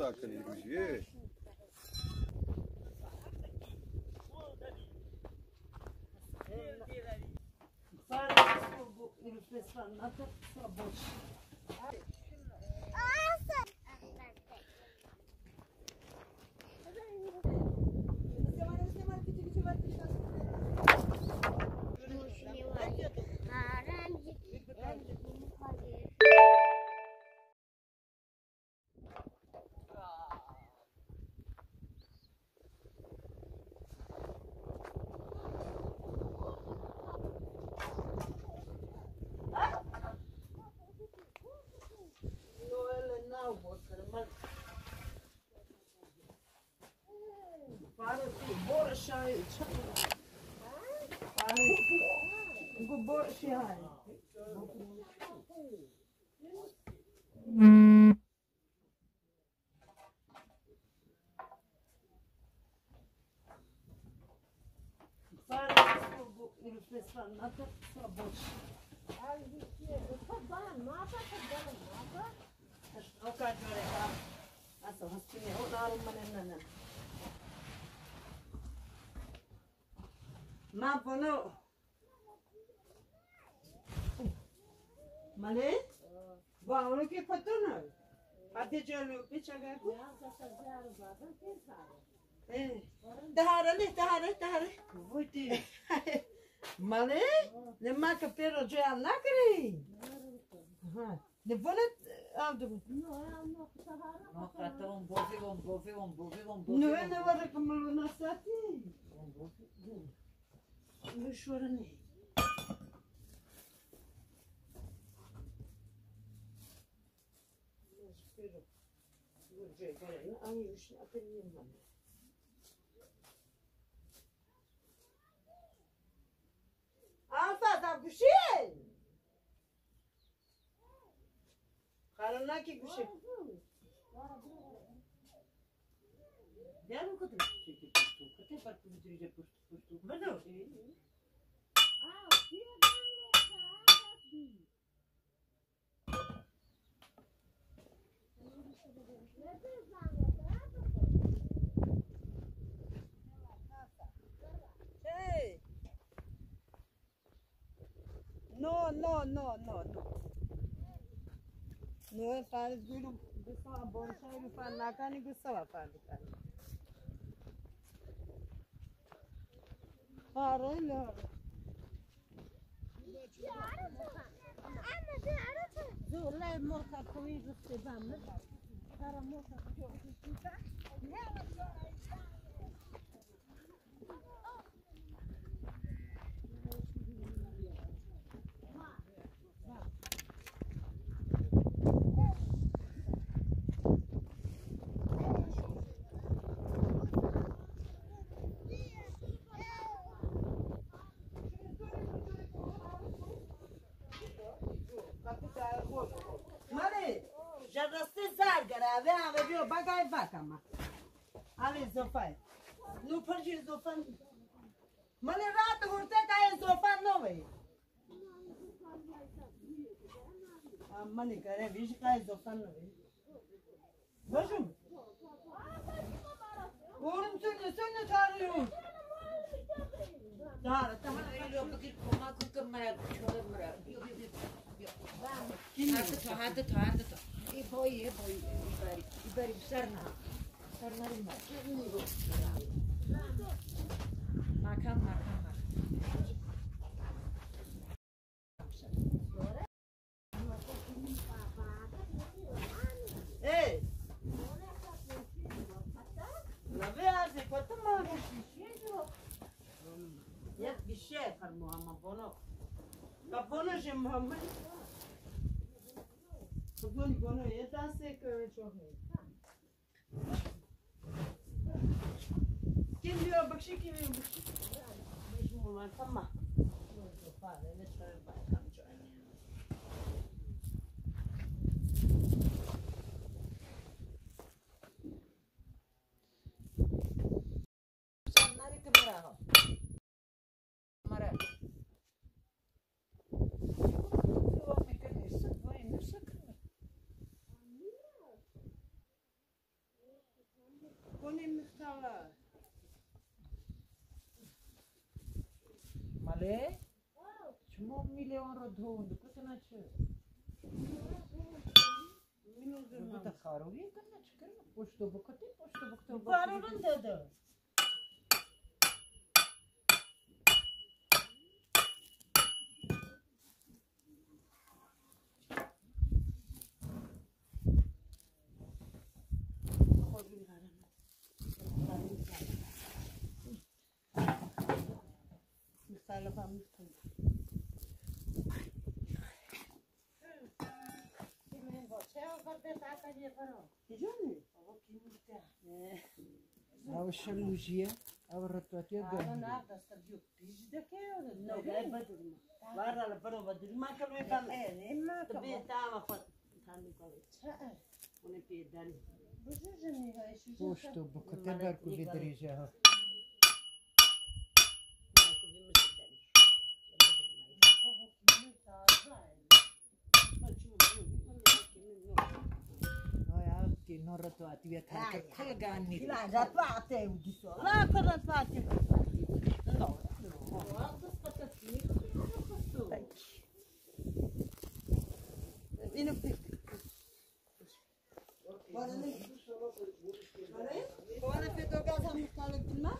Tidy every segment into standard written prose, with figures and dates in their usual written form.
ما بنو ماله با اونو که پتونه بعد جلو بیچاره دهاره بودی ماله لما که پیرو جام نکری نبودت آدم نه نه وارد کمالو نساتی مشورني Alfa guşe. Karına ki guşe. Yarın kadar çekip tuttu. Farklı bir derece tuttu. Bana. Hey. No. No, faz duro, gusta a bolsa e faz na carne gusta a faz. Arayla. Zorla morta koyu gusta bamlı. Para morta koyu gusta. Bagay bakama. Ali zofai. Nu pergi zofan. Mane raat hurte kai zofan no ve. Mane kare vish kai zofan no ve. Bajum. Orum sene tarıyor. Dar ilo bakit koma kumara chole mara. Hadi. Boy. İbari sarna. Makan. Hey. Lave arze kotu mu? Yak bir şey yapar Muhammed bunu. Kaponu şey Muhammed. Bunu yeter sekör çok iyi. Kim diyor bakşı kim diyor bakşı? Bizim olan tamam. Ne şöyle bakalım şöyle. Sanları kamera. Kamera. ره شما میلیون رو دوند کتنا چه منو ده خاروی کنه چکر پشتو بکتی پشتو بارون داده Salva muito. او شلوجیه او رتوتیه أنا نعرف أسترجع بيجي كده لا جاي بدري ما برا البرو بدري ما كانوا يفهم إيه ما تبي تعمل خد ثاني قوي ونبي داني پشتو بکتی برکو بدریجه ها che non rotolati via che calganni لا رفعته وديسو لا كنا رفعته لا إنه بيك وانا في دوغازها مختلف بالماء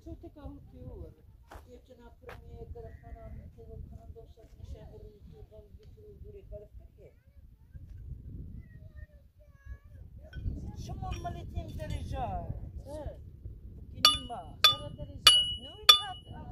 شوتك اهو طيور يجنا برمي كرفنا نتيجه كنا دوسه نشهر وتوغل بيترو دوري كرفكه شما مالتين درجه كنيما صار درجه نوين هات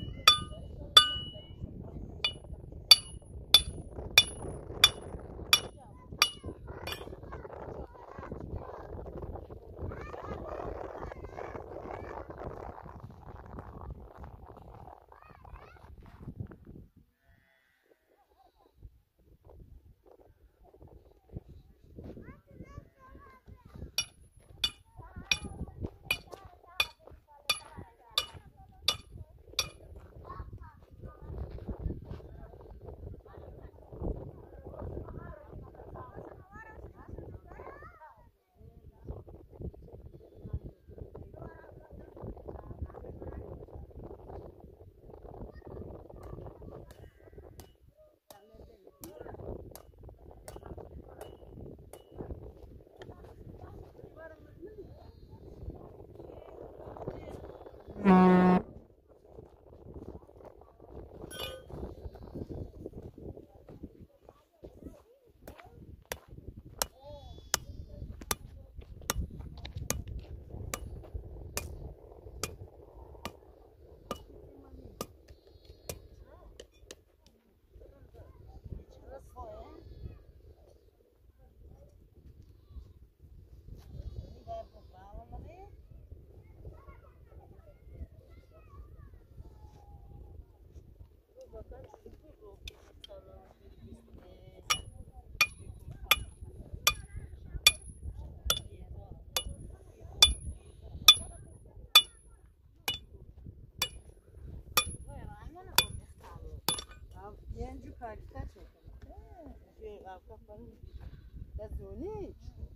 Genci kaçta çekin. Kafanı da zoni.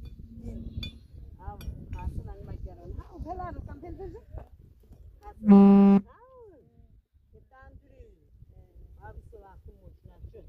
Asıl anmak yaran. Ha, ufalar kampen bizi. Asıl. Ketan dürü. Abi sıra kumutuna çöz.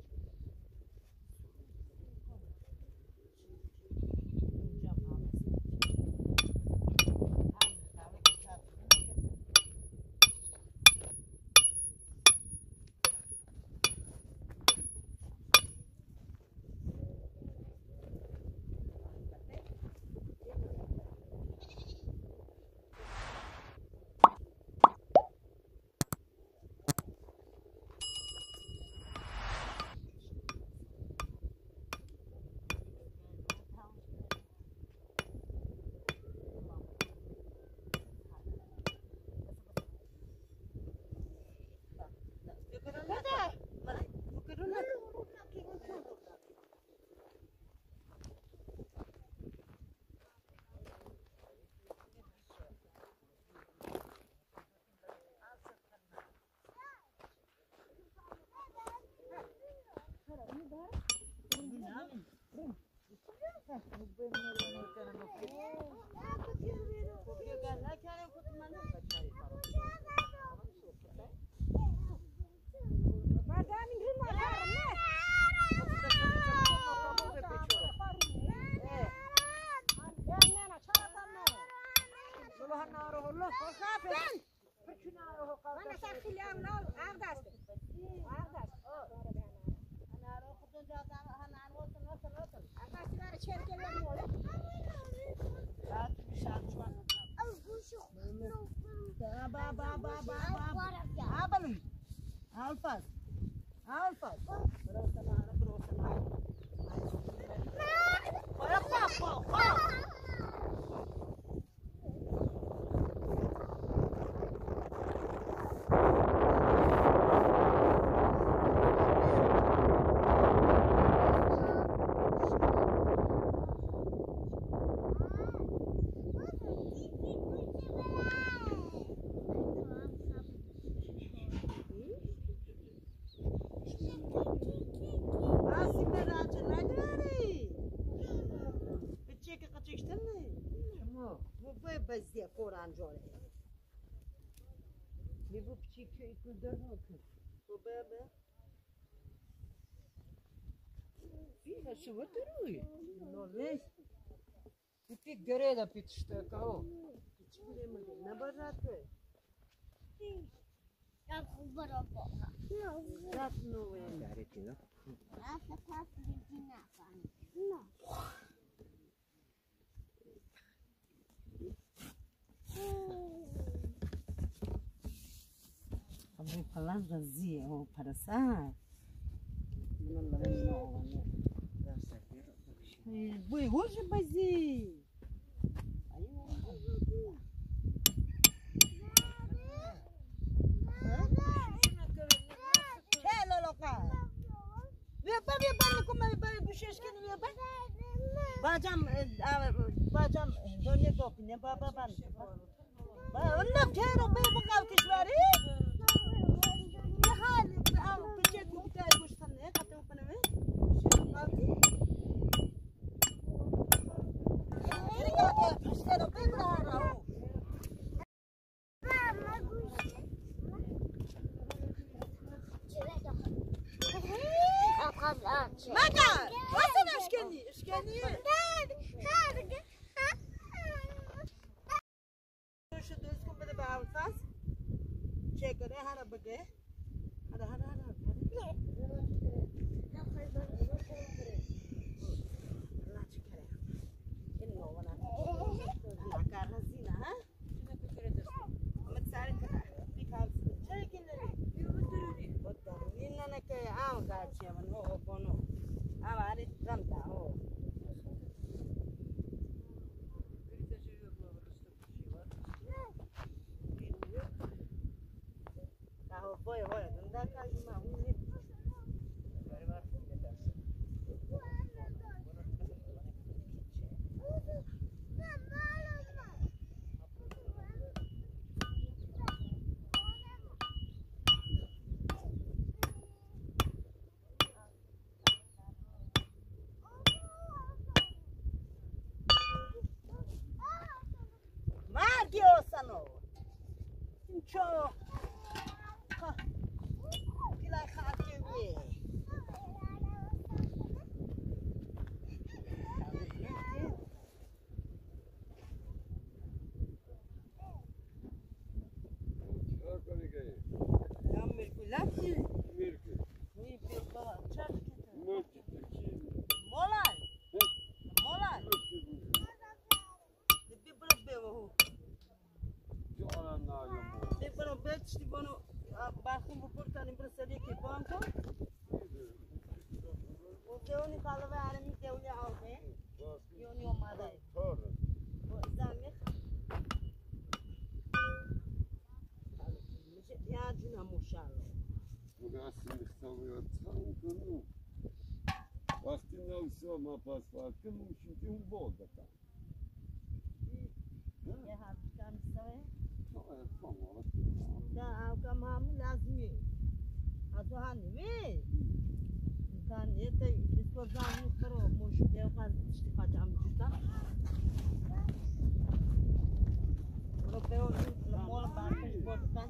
بزیه قرآن جاره لیبو پچی که ایکو در نکن تو بابا اینه شو تروی نه لیش پیت گره دا پیت شته کاو چی میگه نباشه Vou falar vazia, vou passar. Não lembro não, né? Boi, hoje vai ser. Aí hello, local. Vem para como vai buchas que não vai. Bajam, donia kopi ne baba ban. Ondan kero bey bu kav kişvari. Pichet bu bitay boştan ne katı upane me. Kalti. Yine ke pastero bey bura rahu. Maka, nasıl aşkeni? Aşkeni. Şu düz kumbada bağırtas. Çekere hara bege. Hara. Sano. Cho. Kila khati we. Barco vou portar em Brasília que banco. O que eu não falo vai área me deu já alguém. Eu não manda. Exame. Já de na mochila. O gasto estão eu tanto. Вaqti não só uma passar que não tinha volta tá. Ya harus kan saya. Não é bom. Da agam ham lazmi. Azuhan mi? Kan ete इसको जाने करो मुश्किल का इस्तीफा जाम जुटा. Europeu mol barco porta.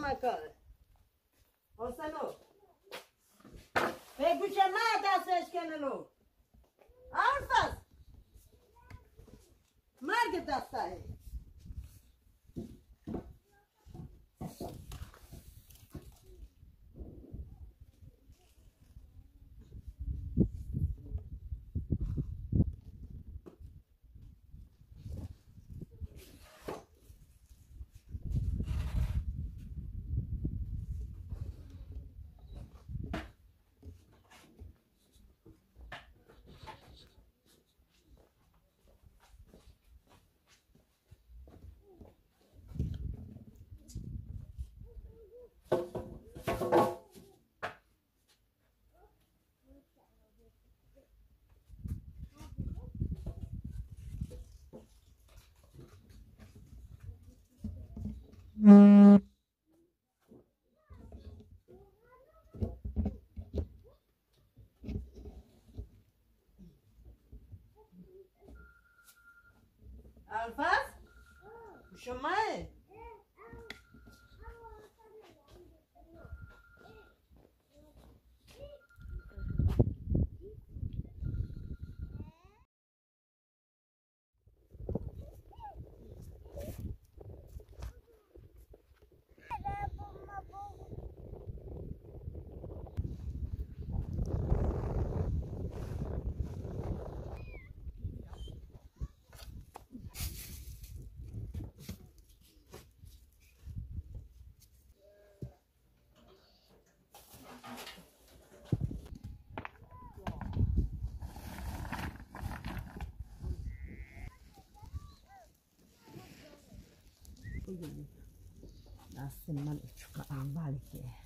Macaulay. Osano. Pega o chamada, vocês que não. Alfas. Marga sai. Alfas? Chamai? Nasıl man uçuk ambal ki.